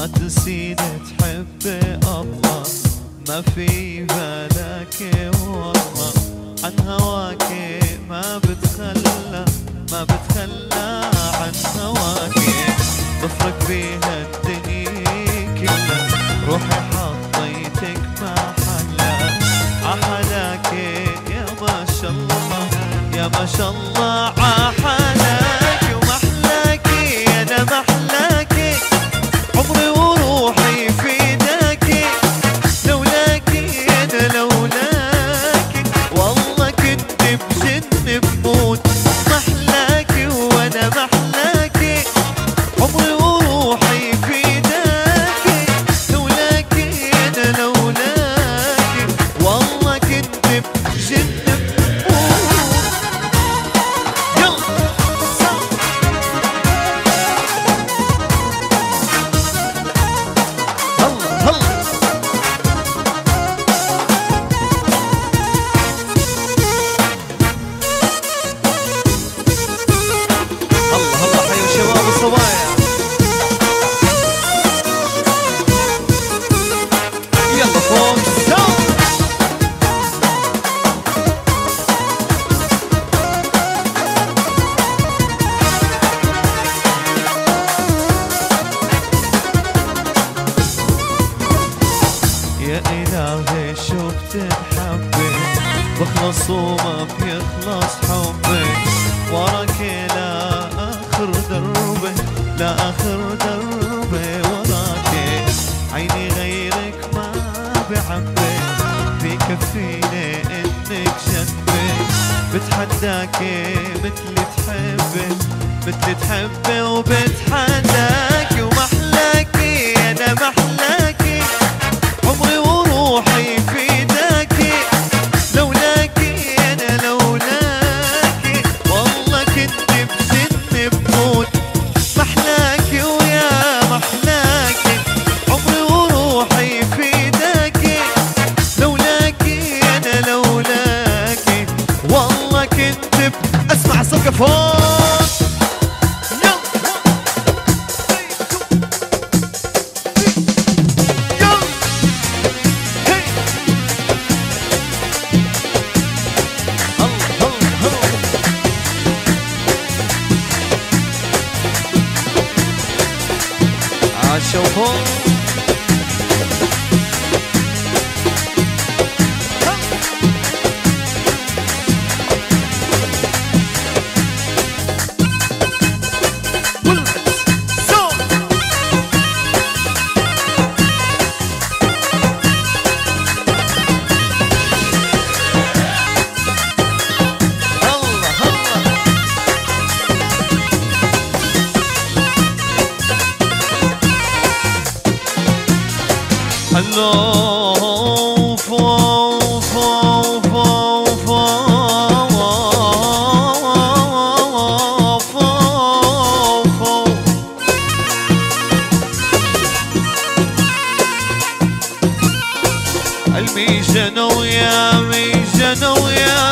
ما تنسيني تحب الله، ما في بالك والله، عن هواك ما بتخلى، ما بتخلى عن هواك، بفرق بيها الدنيا كلها، روحي حطيتك محلها، عحلاك يا ما شاء الله، يا ما شاء الله، عحلاك ومحلاكي انا محلاكي، عمري وروحي فداكي، لولاكي انا لولاكي، والله كنت بجن بموت، محلاكي وانا محلاكي، عمري وروحي فداكي، لولاكي انا لولاكي، والله كنت بجن بخلص وما بيخلص حبي، وراك لا آخر دربي، لا آخر دربي وراك، عيني غيرك ما بعبي، بكفيني انك جنبي، بتحداكي مثل تحبي، مثل تحبي وبتحداكي، ومحلاكي انا محلاكي، عمري وروحي فداكي، لولاكي انا لولاكي، والله كنت بجن بموت، محلاكي ويا محلاكي، عمري وروحي فداكي، لولاكي انا لولاكي، والله كنت اسمع صفقة فوق. شوفوا هلو فو فو فو فو فو فو، الميجنة ويا ميجنة ويا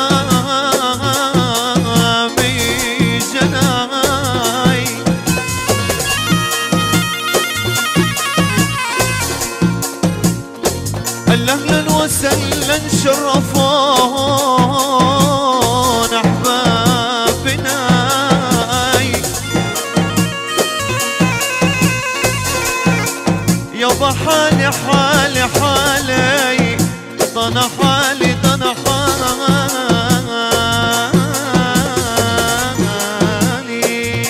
أهلا وسهلا شرفونا أحبابنا، يابا حالي حالي حالي، ضنا حالي ضنا حالي،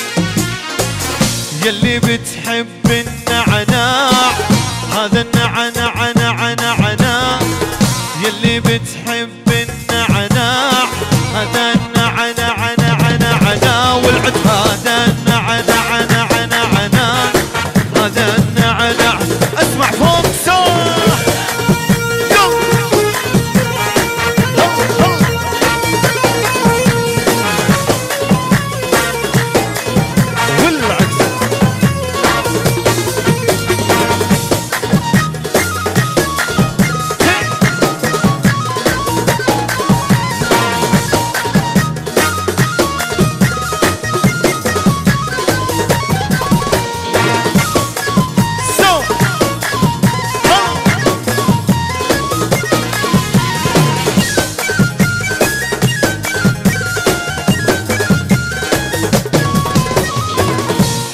يلي بتحب النعناع هذا النعناع نعناع، يلي بتحب النعناع هذا النعناع نعناع، والعد هذا النعناع نعناع، هذا النعناع، اسمع فوق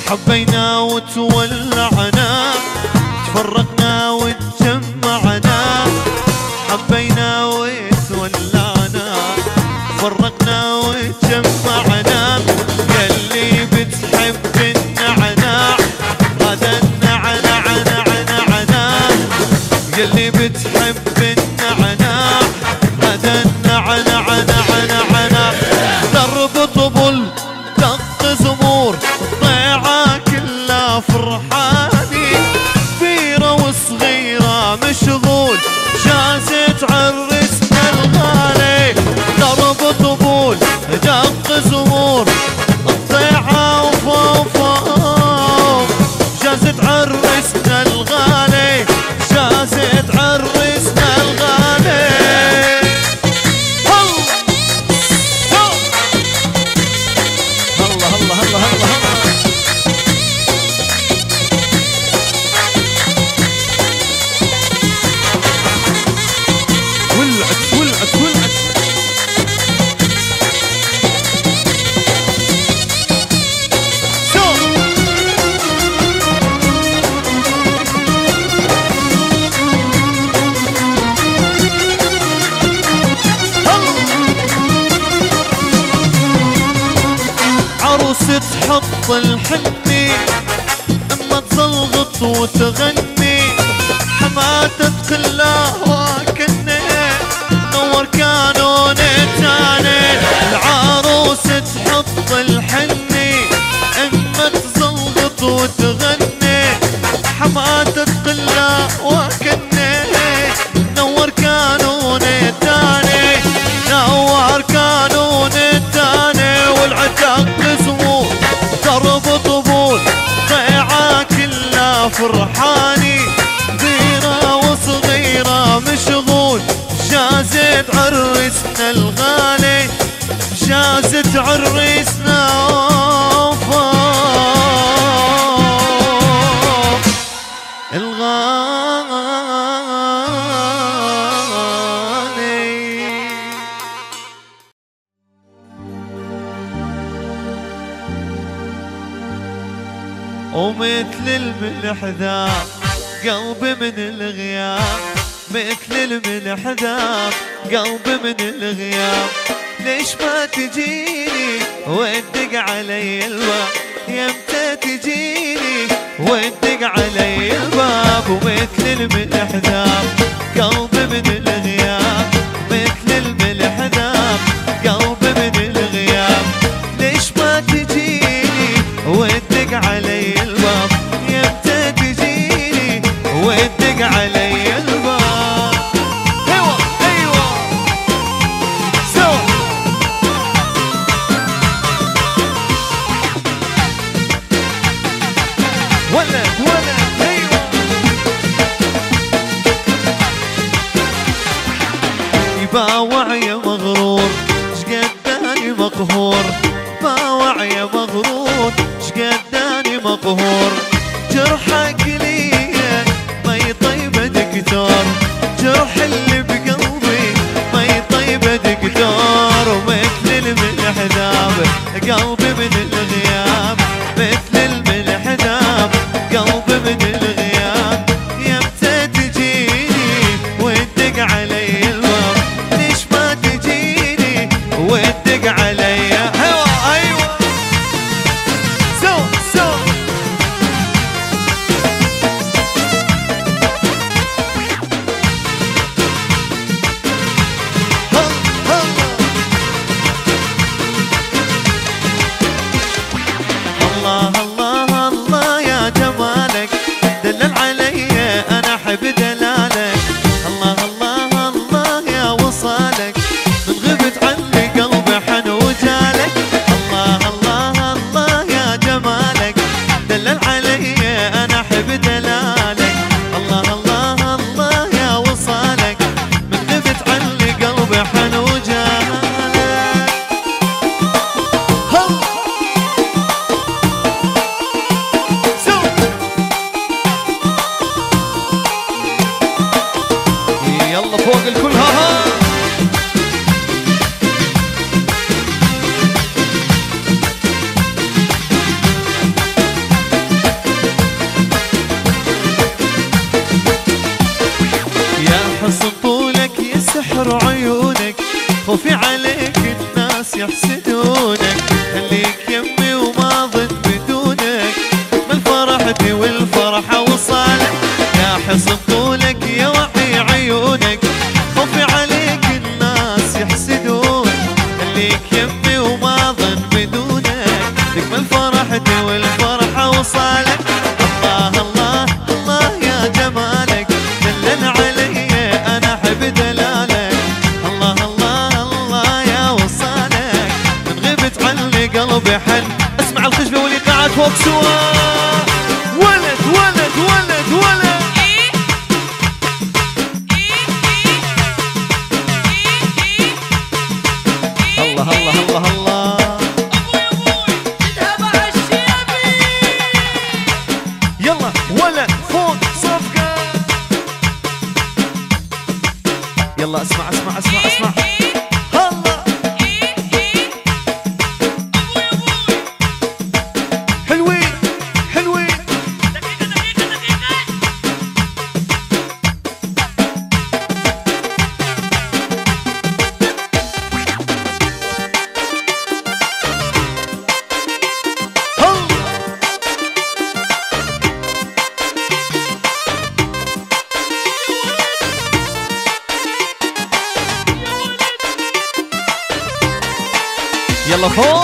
حبينا وتولعنا، تفرقنا وتجمعنا، حبينا وتولعنا، تفرقنا وتجمعنا. يلي بتحب النعناع هذا النعناع نعناع، يلي بتحب النعناع هذا النعناع نعناع. درب طبل دق زمور ضيعة كلها فرحاني، كبيرة وصغيرة مشغول جازت عرسنا الغالي. درب طبول دق زمور الضيعة وفوفو جازت عرسنا الغالي، جازت عرسنا الغالي. الله الله الله الله. ولعت ولعت ولعت. عروسة تحط الحني اما تزلغط وتغني، حماتة تخلاه وكني نور كانون تاني. العروسة تحط الحني اما تزلغط وتغني، حماتة تخلاه وكني نور كانون تاني، نور كانون تاني. والعتاق زمور درب طبول ضيعة كلها فرحاني، كبيرة وصغيرة مشغول جازت عرسنا الغالي، جازت عرسنا الغالي. ومثل الملح ذاب قلبي من الغياب، مثل الملح ذاب قلبي من الغياب. ليش ما تجيني وتدق علي الباب، يمتى تجيني وتدق علي الباب. ومثل الملح ذاب قلبي من الغياب، مثل الملح ذاب قلبي من الغياب. ليش ما تجيني وتدق علي الباب، يمتى تجيني وتدق علي الباب. ايوه ايوه سوا. ولد ولد ايوه. يباوع يا مغرور شقداني مقهور، باوع يا مغرور شقداني مقهور. جرحك لي ما يطيبه دكتور، جرح اللي بقلبي ما يطيبه دكتور. ومثل الملح ذاب قلبي من الغياب، مثل الملح ذاب قلبي من الغياب. يمتى تجيني وتدق علي الباب، ليش ما تجيني وتدق علي. ايوه ايوه سو سو يحسدونك، خليك يمي وما ظن بدونك، من فرحتي والفرحة وصالك، يا حصن طولك يا وحي عيونك، خوفي عليك الناس يحسدون، خليك يمي وما ظن بدونك، تكمل فرحتي والفرحة وصالك، الله الله الله يا جمالك، دلل علي انا احب دلالك، الله الله الله يا وصالك، من غبت عني قلبي حن، اسمع الخشبة واللي قاعد فوق سوا، ولد ولد ولد ولد الله الله الله الله يلا ولد فوق صفقة، يلا اسمع اسمع اسمع اسمع هلا حلوين حلوين يلا فوق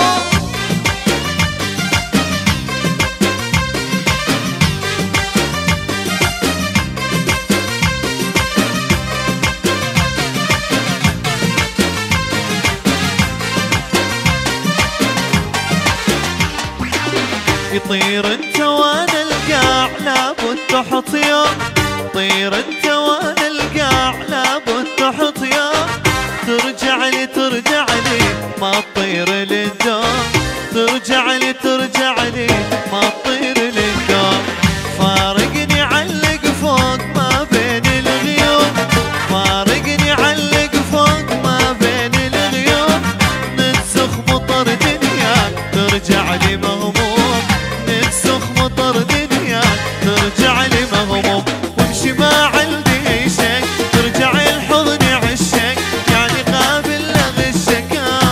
يطير انت وانا القاع لابد تحط يوم، طير انت وانا القاع لابد تحط يوم، ترجع لي ترجع لي ما تطير للدوم، ترجع لي ترجع لي ما تطير للدوم، فارقني علق فوق ما بين الغيوم، فارقني علق فوق ما بين الغيوم، ننسخ مطر دنياك ترجع لي مهموم، ننسخ مطر دنياك ترجع لي مهموم، وامشي ما عندي اي شيء ترجع الحضن عشق، يعني قابل لغشك،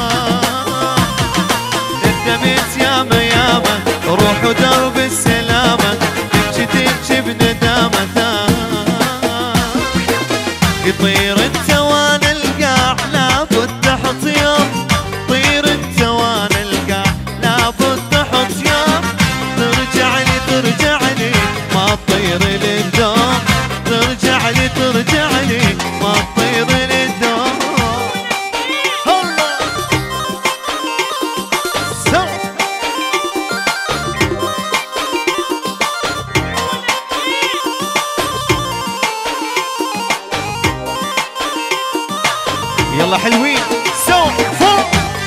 ندمت ياما ياما روح ودرب السلامة، تبكي تبكي بندامة، يطير انت وانا القاع لابد تحط يوم، طير انت وانا القاع لابد تحط يوم، ترجع لي ترجع لي ما تطير للدوم، ترجع لي ترجع لي ما تطير للدوم، الله سو يلا حلوين سو فوق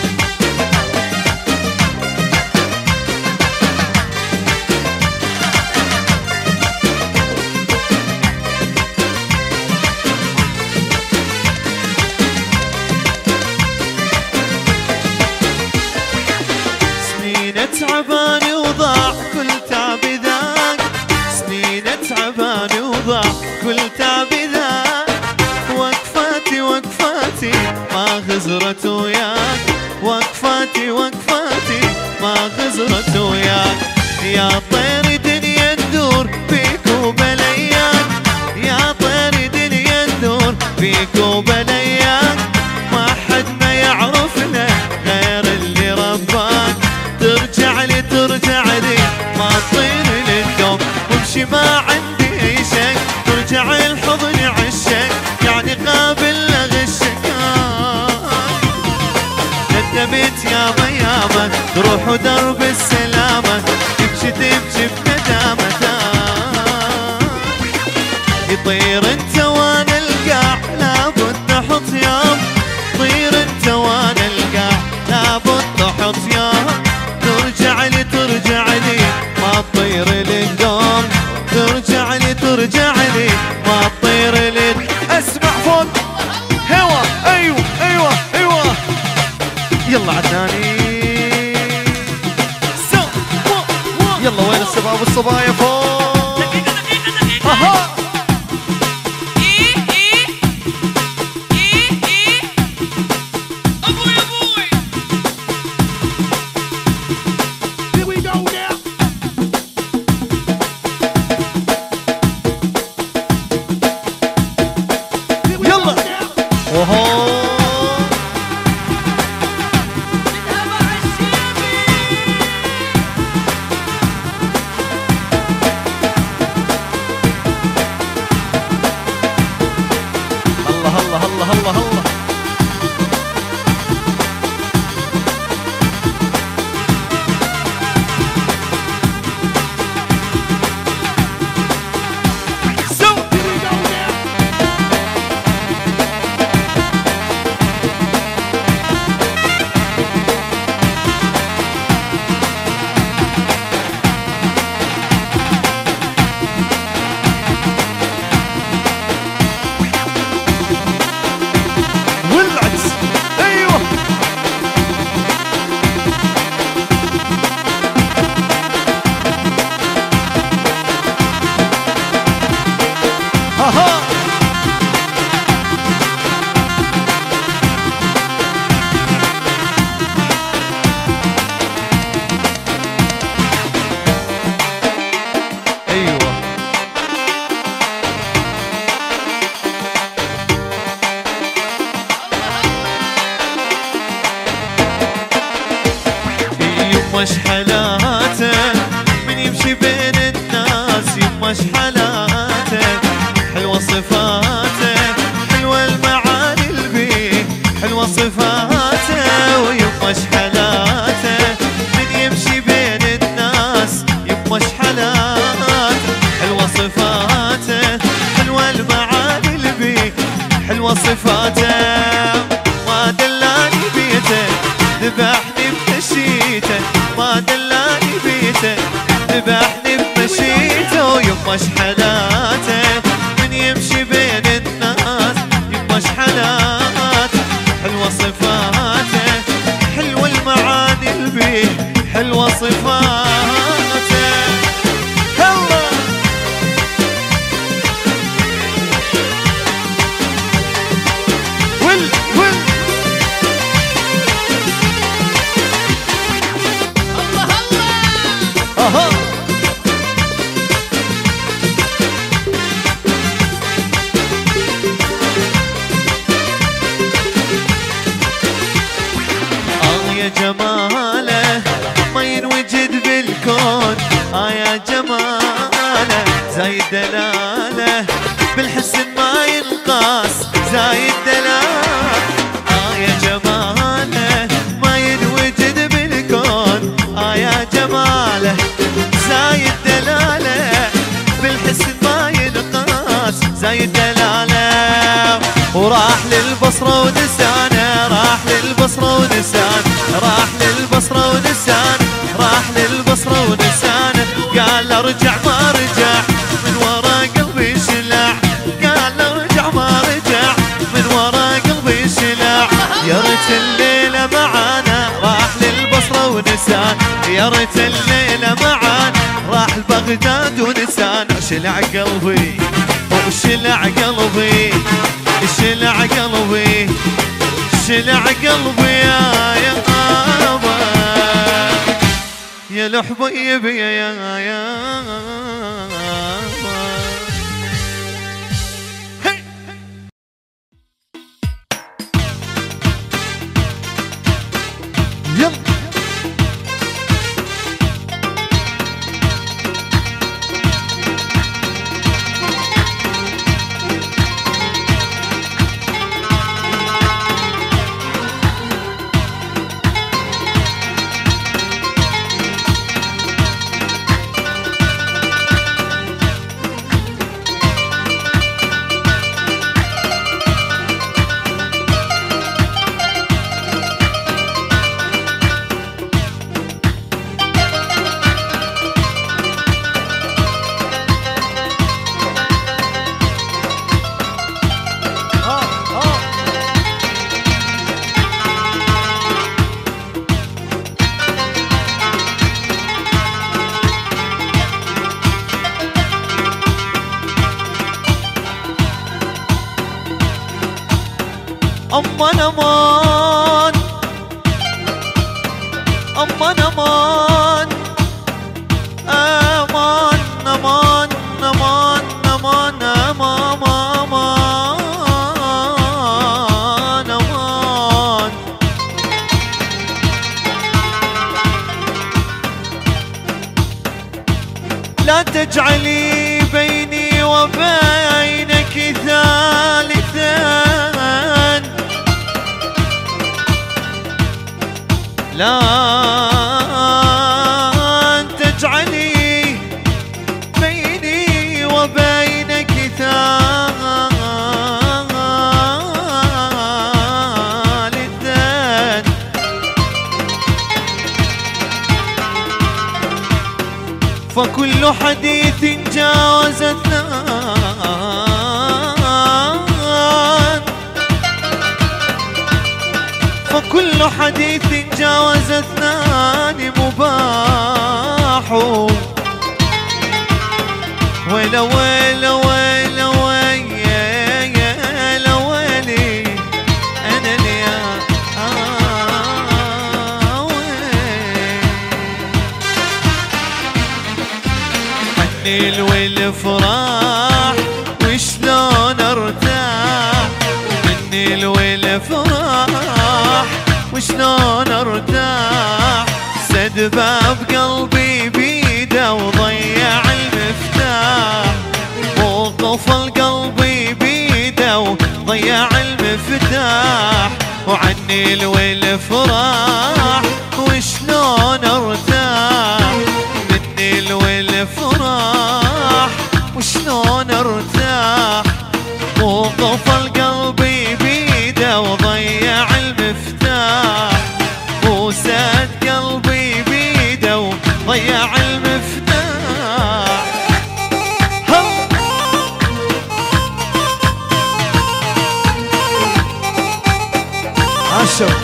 سنين تعباني وضاع كل تعبي ذاك، سنين تعباني وضاع كل تعبي ذاك، وقفاتي وقفاتي ما غزرت وياك، وقفاتي وقفاتي ما غزرت وياك، يا طير دنيا تدور بيك وبلياك، يا طير دنيا تدور بيك وبلياك، ما حد ما يعرفنا غير اللي رباك، ترجع لي ترجع لي ما تطير للدوم، وامشي ما عندي اي شيء ترجع الحضن عشق، يعني قابل لغشك، ندمت ياما ياما تروح ودرب السلامة، تبكي تبكي بندامة، يطير انت وانا القاع لابد تحط يوم، طير انت وانا القاع لابد تحط يوم، ترجع لي ترجع لي ما تطير للدوم، ترجع لي ترجع لي ما تطير لل، اسمع فوق هوا ايوه ايوه ايوه يلا عدناني سو يلا وين الشباب والصبايا فوق اها ويمش حلاته من يمشي بين الناس يمش حلاته حلوة صفاته حلوة المعاني البيه حلوة صفاته ويمش حلاته من يمشي بين الناس يمش حلاته حلوة صفاته حلوة المعاني البيه حلوة صفاته ما دلاني بيته ذبحني بمشيته ما دلاني بيته ذبحني بمشيته ويمش حلاته من يمشي بين الناس يمش حلاته حلوة صفاته حلوة المعاني البيه حلوة صفاته جماله ما ينوجد بالكون يا جماله زايد دلاله بالحسن ما ينقاس زايد دلاله يا جماله ما ينوجد بالكون يا جماله زايد دلاله بالحسن ما ينقاس زايد دلاله وراح للبصرة ونسانه راح للبصرة ونسانه راح للبصرة ونسانه راح للبصرة ونسانه قال ارجع ما رجع من ورا قلبي شلع قال ارجع ما رجع من ورا قلبي شلع يا ريت الليلة معانا راح للبصرة ونسان يا ريت الليلة معانا راح لبغداد ونسان شلع قلبي وشلع قلبي شلع قلبي شلع قلبي يا بابا يا الحبيب يا أمان أمان أمان أمان أمان أمان أمان أمان أمان أمان لا تجعلي بيني وبينك ثالثا لا تجعلي بيني وبينك ثالثا فكل حديث جاوز اثنان فكل حديث جاوز اثنان مباح ويلا ويلا ويلا ويلا ويلي انا اليا حني والفراح وشلون ارتاح مني والفراح وشلون ارتاح سد سد باب قلبي بيده وضيع المفتاح، وقفل قلبي بيده وضيع المفتاح، وعني والفراح وشلون ارتاح، مني والفراح وشلون ارتاح، وقفل قلبي بيده وضيع المفتاح، وسد قلبي بيده وضيع المفتاح. عشر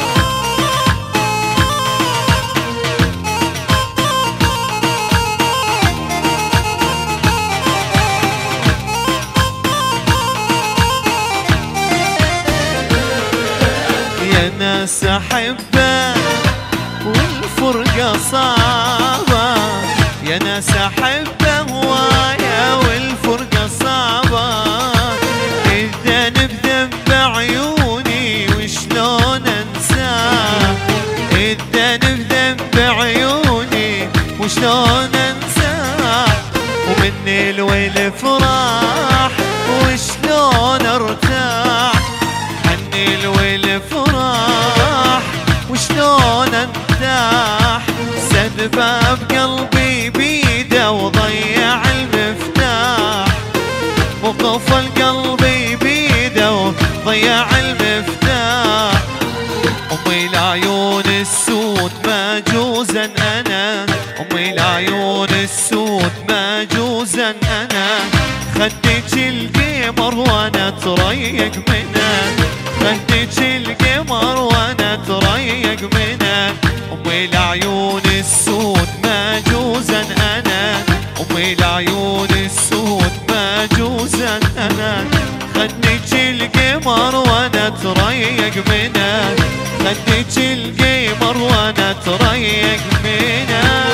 يا ناس احبه والفرقه صعبه، يا ناس احبه هوايه والفرقه صعبه، الذنب ذنب عيوني وشلون انساه، الذنب ذنب عيوني وشلون انساه، ومني والفراح وشلون ارتاح، عني والفراح وشلون ارتاح، سد باب قلبي بيده وضيع المفتاح، وقفل قلبي بيده وضيع المفتاح، امي العيون السود ماجوزا انا، امي العيون السود ماجوزا انا، خدك القمر وانا اتريق منه، خدك القمر وانا اتريق منه، امي العيون السود ماجوزا انا، امي العيون السود ماجوزا انا، خدك القمر وانا اتريق منه، خدك القمر وانا اتريق منه.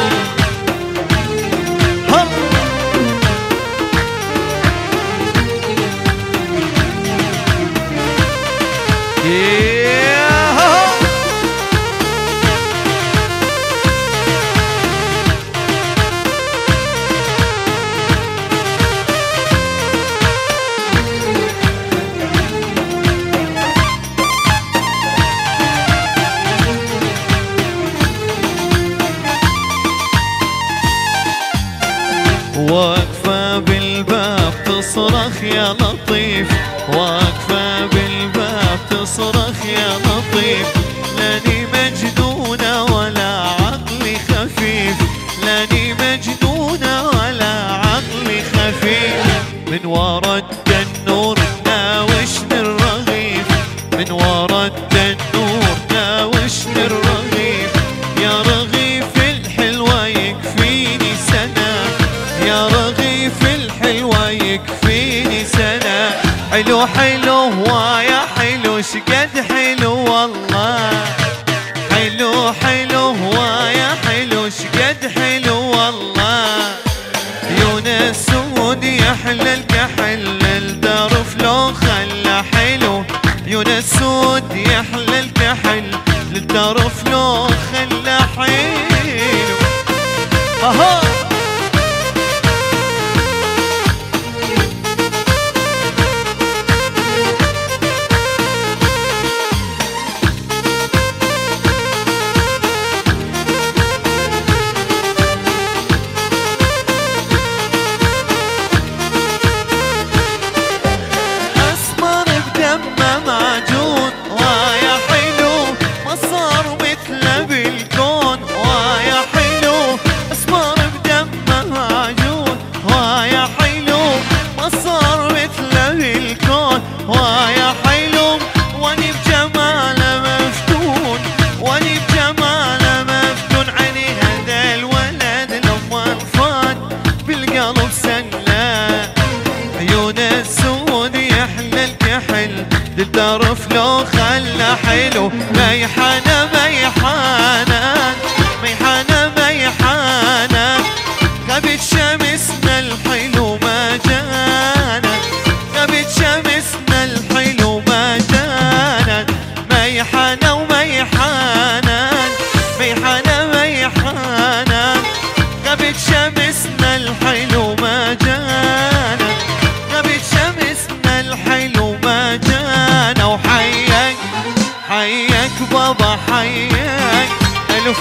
واقفة بالباب تصرخ يا لطيف، واقفة بالباب تصرخ يا لطيف، لاني مجنونة ولا عقلي خفيف، لاني مجنونة ولا عقلي خفيف، من ورا التنور ناوشني الرغيف، من ورا التنور ناوشني الرغيف، يا رغيف الحلوة يكفيني سنة، يا رغيف الحلوة يكفيني سنة، حلو حلو ويا حلو شقد حلو والله، حلو حلو ويا حلو شقد حلو والله، عيون السود يحلى الكحل الدرف لو خلى حلو، عيون السود يحلى الكحل الدرف لو خلى حلو. اها معجون ويا حلو ما صار مثله بالكون، ويا حلو اسمر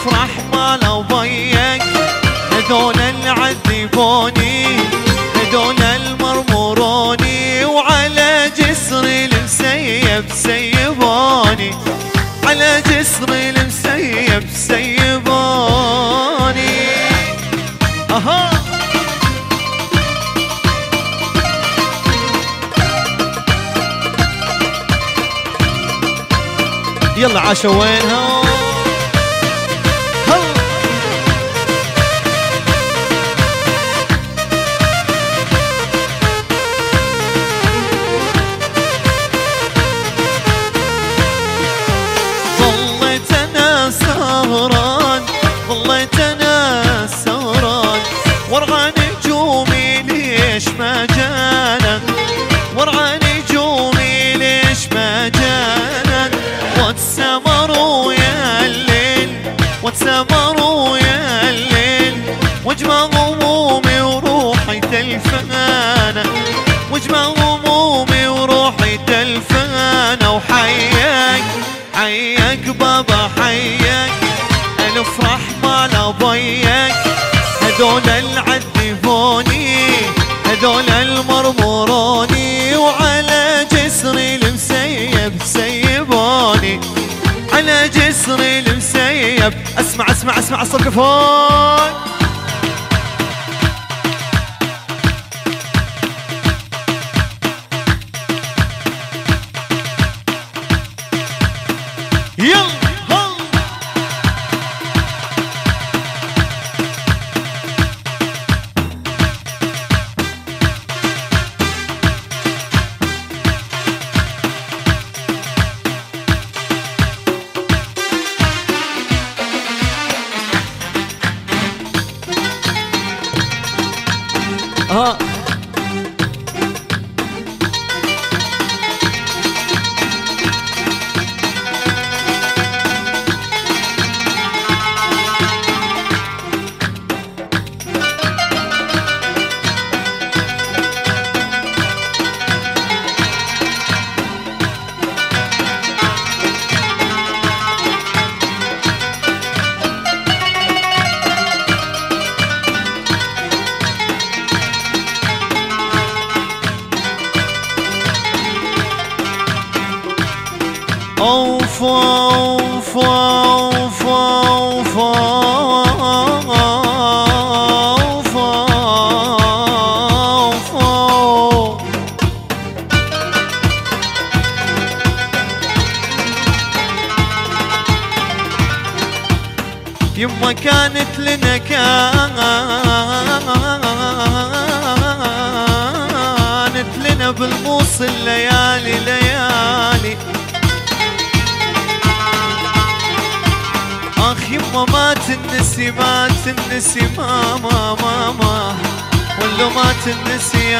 الافراح مال ضيق، هذول اللي عذبوني، هذول المرمروني، وعلى جسري المسيب سيبوني، على جسري المسيب سيبوني. اها يلا عاشوا وينها ظليت انا سهران، ظليت انا سهران، وارعى نجومي ليش ما جانا، وارعى نجومي ليش ما جانا، واتسمروا يا الليل، واتسمروا يا الليل، واجمع همومي وروحي تلفانة، واجمع همومي وروحي تلفانة، وحياك حياك بابا حياك، الافراح مال ضيق، هذول اللي عذبوني، هذول المرمروني، وعلى جسري المسيب سيبوني، على جسري المسيب. اسمع اسمع اسمع الصفقة فوق. يلا اوف اوف اوف اوف اوف اوف. يما كانت لنا كانت لنا بالموصل ليالي ليالي. يما ما تنسي ما تنسي ماما ماما، ولا ما تنسي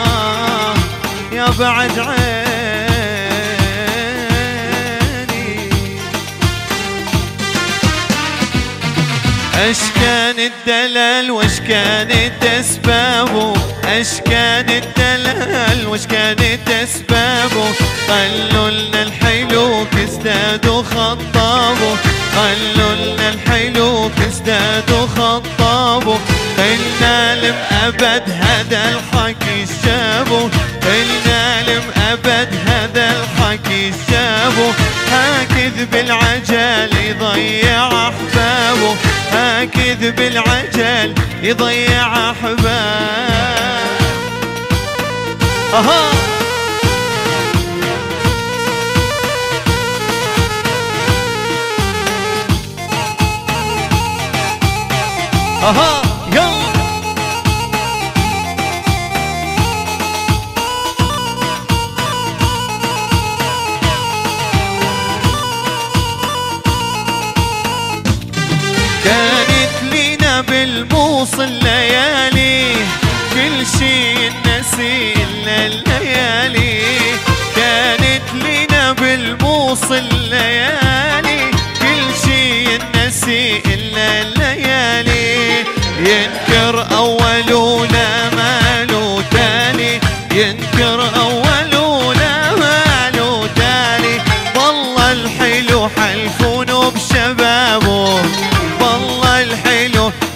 يا بعد عيني. اش كان الدلال واش كانت اسبابه، اش كان الدلال واش كانت اسبابه، خلوا لنا الحلوك ازدادوا خطابه، خلوا لنا الحلوك ازدادوا خطابه، قلنا لم ابد هذا الحكي جابه، قلنا لم ابد هذا الحكي جابه، هكذب العجل يضيع احبابه، هكذب العجل يضيع احبابه. اها اها يلا كانت لينا بالموصل ليالي، كل شي نسي إلا الليالي، كانت لينا بالموصل ليالي، كل شي نسي إلا الليالي، ينكر أول ولا ماله تالي، ينكر أول ولا ماله تالي، والله الحلو حلفونه بشبابه،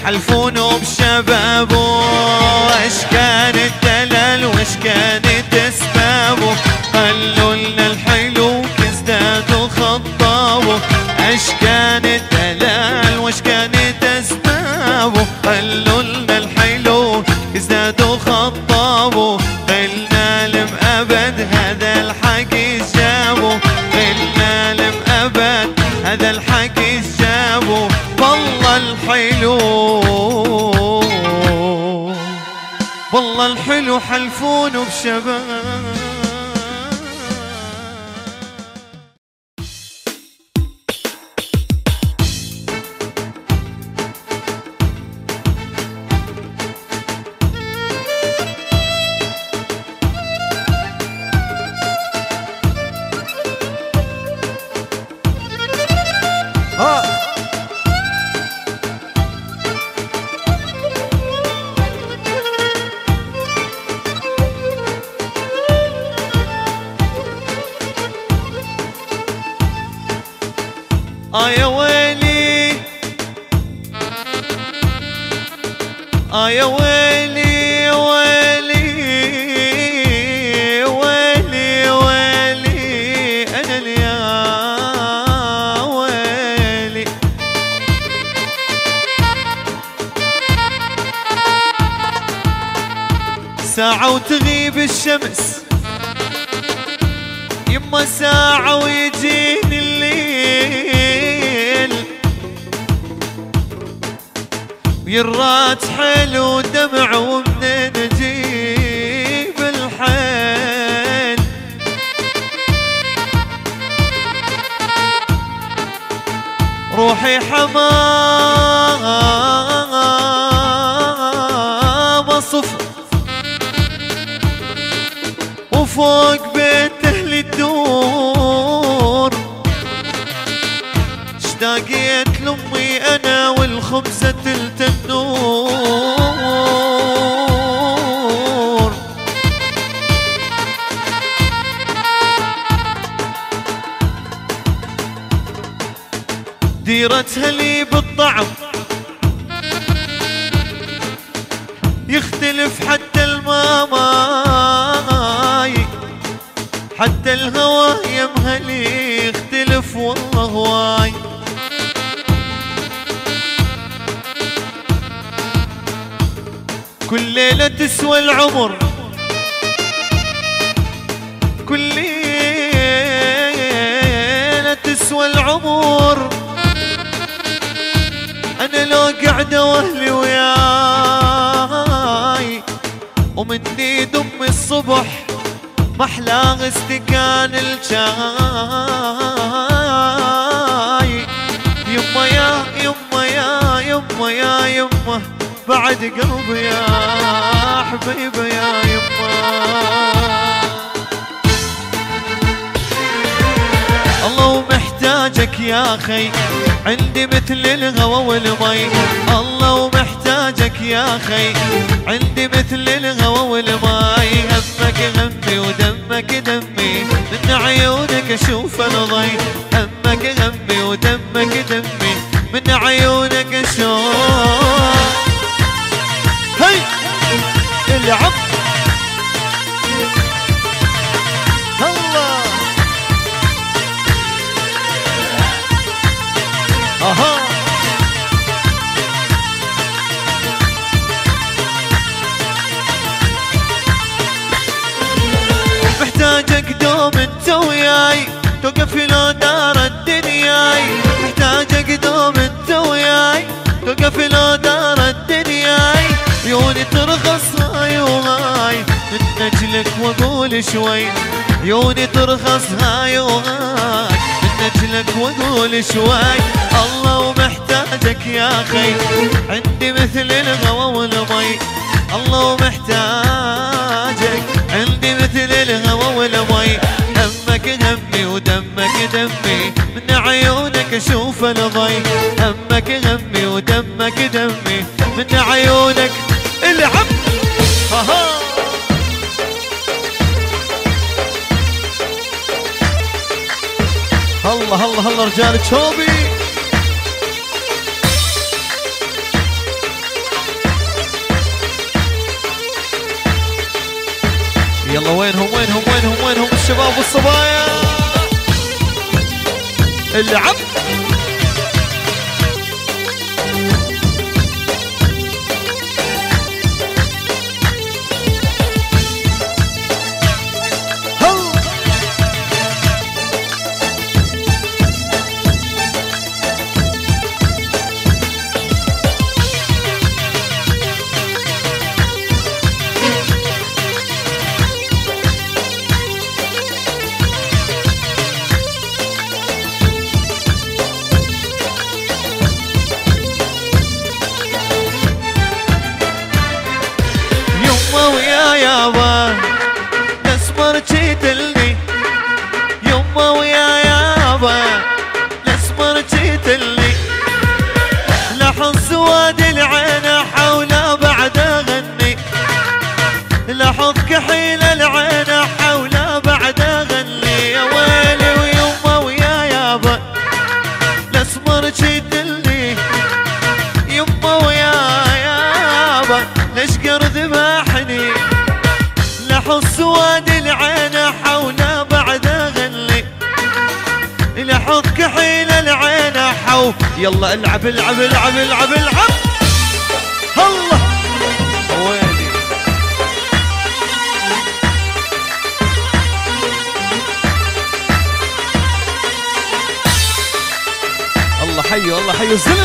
حلفونه بشبابه، اش كان الدلال واش كانت اسبابه، خلوا لنا الحلو كازدادوا خطابه، اش كان الدلال واش كانت اسبابه، خلوا لنا الحلو كازدادوا خطابه، خلنا لمأبد هذا الحكي جابه، خلنا لمأبد هذا الحكي جابه، والله الحلو والله الحلو حلفونه بشباب. يا ويلي يا ويلي ويلي ويلي ويلي أنا يا ويلي، ساعة وتغيب الشمس، يما ساعة ويجيني الليل، ويرات حلو دمع ومنين اجيب الحيل، روحي حمام صفر وفوق بيت اهل الدور، اشتاقيت لامي انا والخبزة التنور، ديرتها لي بالطعم يختلف حتى الماي، حتى الهوى يمهلي يختلف والله هواي، كل ليلة تسوى العمر، كل ليلة تسوى العمر، أنا لو قاعدة وأهلي وياي، ومني دم الصبح محلى استكان الشاي، يما يا يما يا يما يا يما بعد قلبي يا حبيبي يا يما، الله محتاجك يا خي عندي مثل الهوى والمي، الله محتاجك يا خي عندي مثل الهوى والمي، همك همي ودمك دمي من عيونك اشوف الضي، همك همي ودمك دمي من عيونك اشوف. هي العب الله اها محتاجك دوم انت وياي، توقف لو دار الدنياي، محتاجك دوم انت وياي، توقف لو دار الدنياي، عيوني ترخص هاي وهاي من نجلك واقول شوي، عيوني ترخص هاي وهاي من نجلك واقول شوي، الله ومحتاجك يا خي عندي مثل الهوى والمي، الله محتاجك عندي مثل الهوى والمي، همك همي ودمك دمي من عيونك اشوف الضي، همك همي ودمك دمي من عيونك العب الله الله الله رجال تشوبي الشباب والصبايا اللعب. ويا يابا الاسمر جيتلني، يما ويا يابا الاسمر جيتلني، لحظ سواد العين حوله بعد اغني، لحظ كحيل العين حوله بعد اغني. يا ويلي ويما ويا يابا الاسمر جيتلني، يما ويا يابا الاشقر ذبحني، لحظ سواد العين حوله بعد اغني، لحظ كحيل العين حو. يلا العب العب العب العب العب. الله ويلي الله حيو الله حيو الزلم.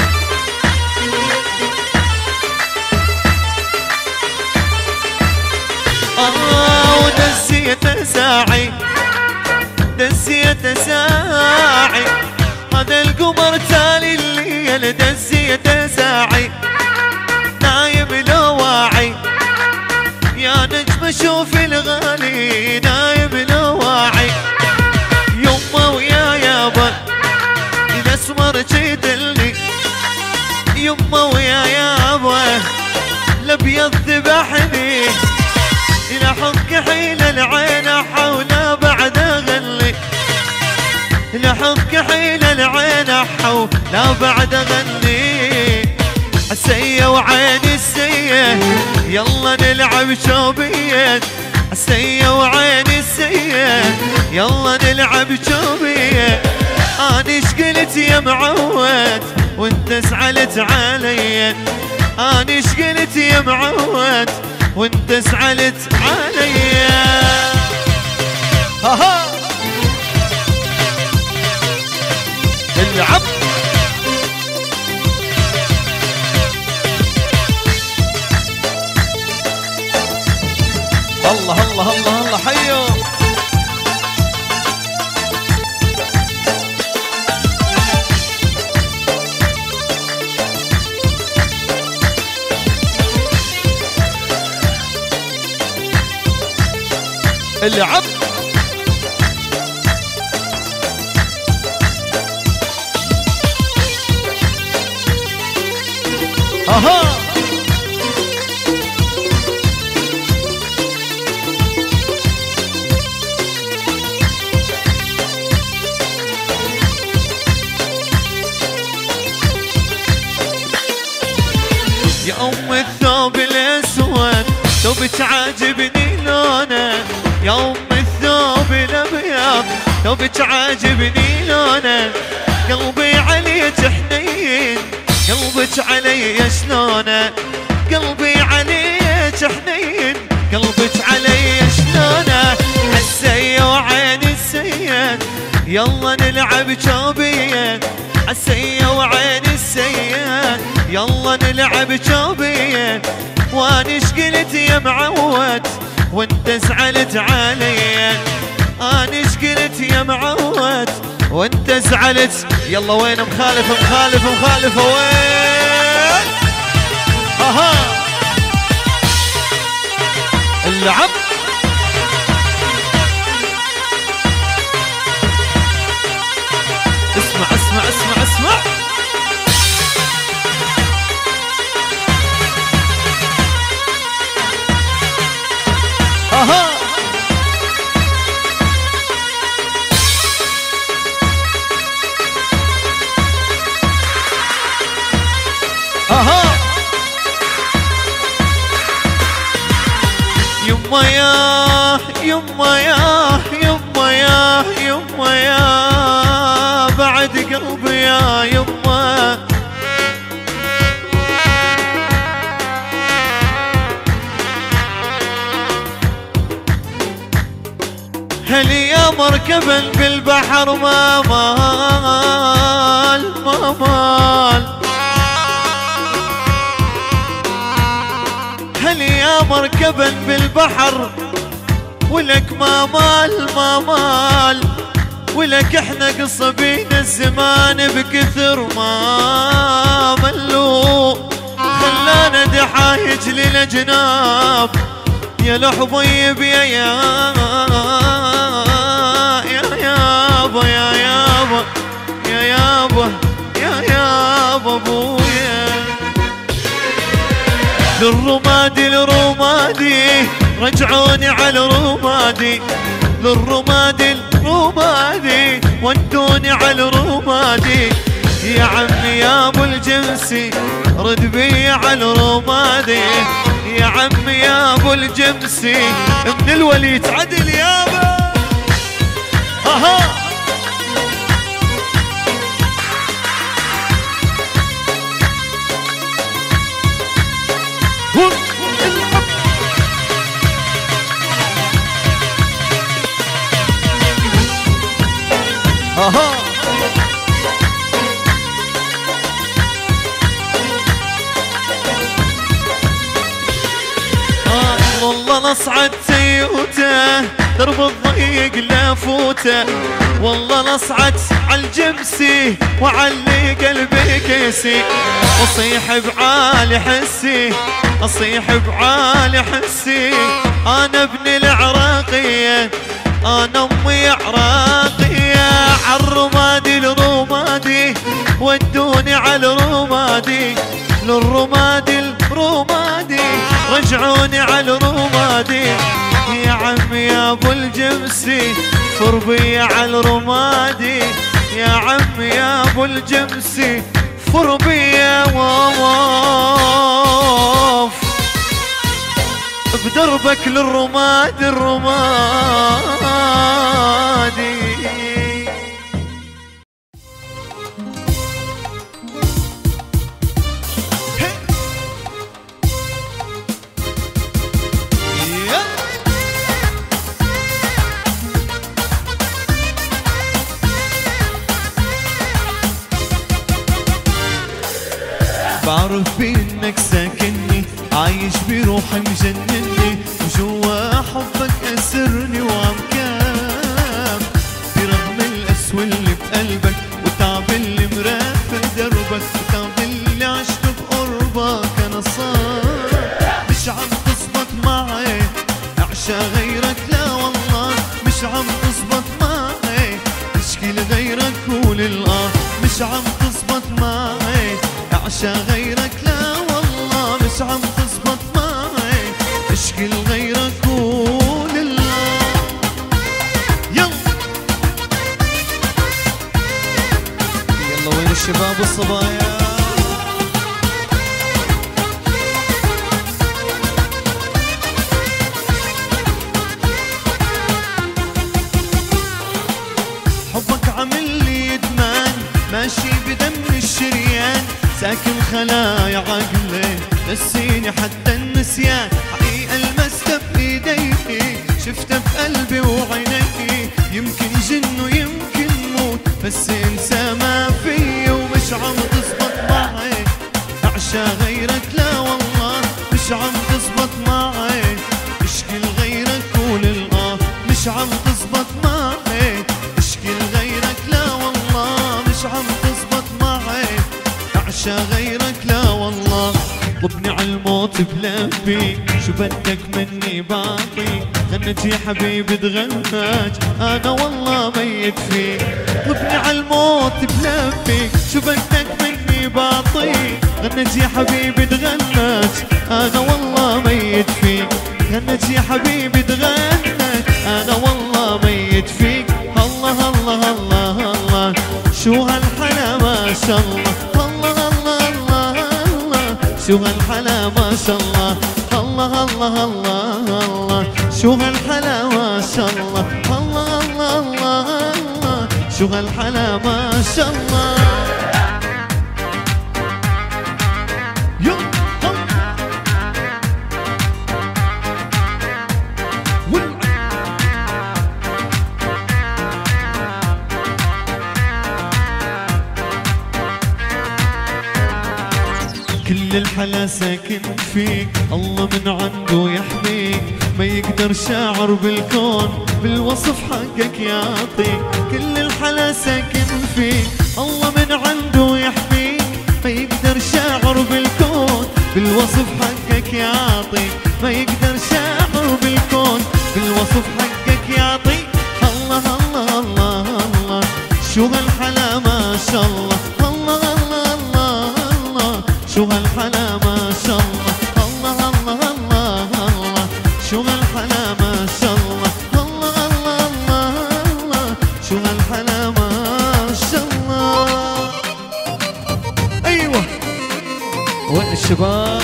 ودزيته ساعي دزيته ساعي، هذا القمر تالي الليل دزيته ساعي، نايم لو واعي يا نجم شوف الغالي، نايم لو واعي. يما ويا يابا الاسمر جيدلني، يما ويا يابا الابيض ذبحني، لحظ كحيل العين حوله بعد اغني، لحظ كحيل العين حوله بعد اغني. عسية وعين السية يلا نلعب شوبية، عسية وعين السية يلا نلعب شوبية. انا ايش قلت يا معود وانت زعلت علي، انا ايش قلت يا معود وانت زعلت عليا. ها العب. الله الله الله الله حيو. العب. اها يا ام الثوب الاسود ثوبك عاجبني لونه، يا ام الثوب الابيض ثوبك عاجبني لونه، قلبي عليك حنين قلبك علي شلونه، قلبي عليك حنين قلبك علي شلونه. عالسية وعين السيد يلا نلعب شوبية، عالسية وعين السيد يلا نلعب شوبية. وانا ايش قلت يا معود وانت زعلت علي، انا ايش قلت يا معود وانت زعلت. يلا وين مخالف مخالف مخالف وين؟ اها اللعب. اسمع اسمع اسمع اسمع. اها اها يما يا يما يا هل يا مركبا بالبحر ما مال ما مال، هل يا مركبا بالبحر ولك ما مال ما مال، ولك احنا قصبين الزمان بكثر ما ملوا، خلانا دحايج للجناب يا الحبيب يا يابا يا يابا يا يابا يا يابا ابويا. للرمادي الرمادي رجعوني على الرمادي، للرمادي الرمادي ودوني على الرمادي، يا عمي يا ابو الجمسي رد بي على الرمادي، يا عمي يا ابو الجمسي من الوليد عدل يابا. اها اها والله نصعد تيوته درب الضيق لا فوته، والله نصعد عالجمسي وعلي قلبي كيسي، اصيح بعالي حسي اصيح بعالي حسي، انا ابن العراقيه انا امي عراقيه، عالرمادي الرمادي ودوني على الرمادي، للرمادي الرمادي رجعوني على الرمادي، يا عمي يا ابو الجمسي فربي على الرمادي، يا عمي يا ابو الجمسي فربي يا واف بدربك للرماد الرمادي. بعرف بانك ساكنني عايش بروحي مجنني، وجوا حبك اسرني وعم كام، برغم القسوة اللي بقلبك وتعب اللي مرافق دربك، وتعب اللي عشته بقربك انا صار مش عم تزبط معي اعشى غيرك، لا والله مش عم تزبط معي اشكي لغيرك قول الاه، مش عم تزبط معي اعشى غيرك، لا والله مش عم تزبط معي اشكي لغيرك قول الله. يلا يلا وين الشباب والصبايا؟ حبك عامل لي ادمان ماشي بدم الشريان، ساكن خلايا عقلي نسيني حتى النسيان، حقيقة لمسته بإيديكي شفته بقلبي وعينيكي، يمكن جن ويمكن موت بس انسى ما في، ومش عم تزبط معي اعشى غيرك، لا والله مش عم تزبط معي اشكي لغيرك قول الاه، مش عم تزبط معي اشكي لغيرك، لا والله مش عم تزبط معي اعشى غيرك، لا والله طلبني عالموت بلبي شو بدك مني بعطي، غنت يا حبيبي تغنج انا والله ميت فيك، طلبني عالموت بلبي شو بدك مني بعطي، غنت يا حبيبي تغنج انا والله ميت فيك، غنت يا حبيبي تغنج انا والله ميت فيك. الله الله الله الله شو هالحلا ما شاء الله، الله الله الله الله شو هالحلا ما شاء الله، الله الله الله الله شو هالحلا ما شاء الله، الله الله الله الله شو هالحلا ما شاء الله. كل الحلا ساكن فيك، الله من عنده يحميك، ما يقدر شاعر بالكون بالوصف حقك يعطيك. كل الحلا ساكن فيك، الله من عنده يحميك، ما يقدر شاعر بالكون بالوصف حقك يعطيك، ما يقدر شاعر بالكون بالوصف حقك يعطيك. الله الله الله الله شو هالحلا ما شاء الله، الله الله الله الله شو هالحلا ما شاء الله، الله الله الله الله شو هالحلا ما شاء الله، الله الله الله الله شو هالحلا ما شاء الله. ايوه وين الشباب؟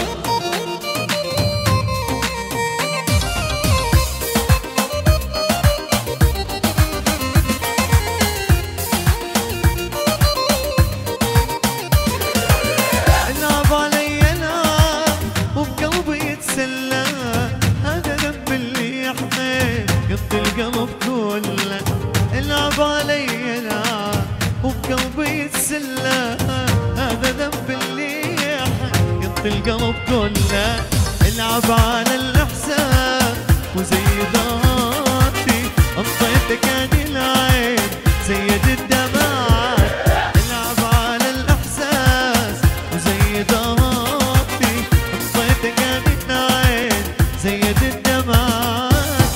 القلب كله العب علي العب وبقلبي يتسلى، هذا ذنب اللي يقضي القلب كله. العب على الاحساس وزي ذاتي انطيتك عن العين زيد الدمعات. العب على الاحساس وزي ذاتي انطيتك عن العين زيد الدمعات.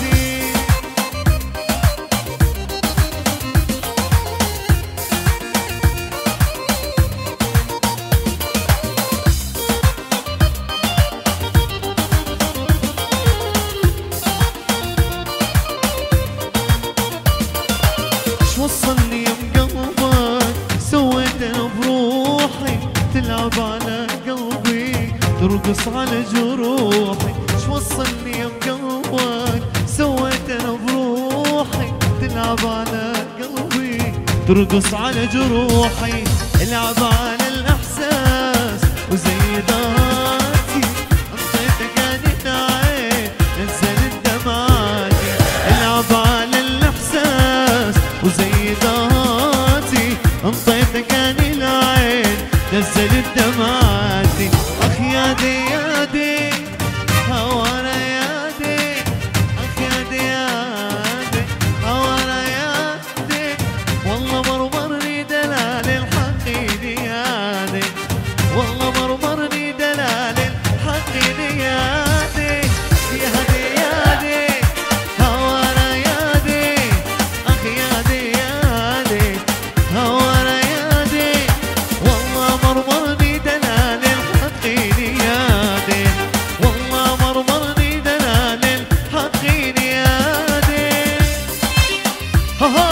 وصلني بقلبك سويت بروحي، تلعب على قلبي ترقص على جروحي. شو وصلني بقلبك سويت بروحي، تلعب على قلبي ترقص على جروحي. العب على الاحساس وزي ذاتي انطيتك عن العين نزل الدمعاتي. العب على الاحساس وزي ذاتي انطيتك عن العين نزل الدمعاتي. اخ يا دي يا دي هوانا يا دي، اخ يا دي يا دي هوانا يا دي، والله مرمرني دلال الحقيني يا دي، والله مرمرني دلال الحقيني يا دي. يا دي يا دي هوانا يا دي، اخ يا دي يا دي هوانا يا دي، والله مرمرني دلال الحقيني يا دي، والله مرمرني دلال الحقيني يا دي. ها ها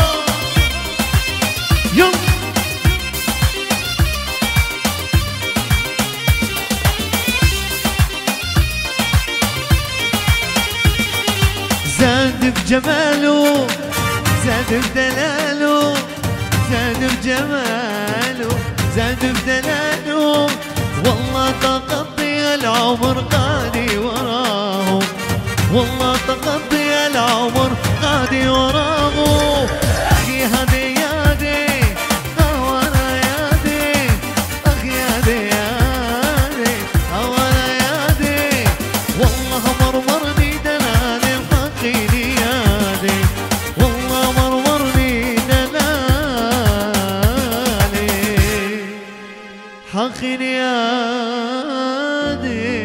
يلا زاد بجماله زاد بدلاله زاد بجماله زاد بدلاله، والله تقضي العمر قادي وراه، والله تقضي العمر قادي وراه. اخي هدي يا دي هوانا يا دي، اخ يا دي يا دي هوانا يا دي، والله مرمرني دلال الحقيني يا دي، والله مرمرني دلال حقيني يا دي.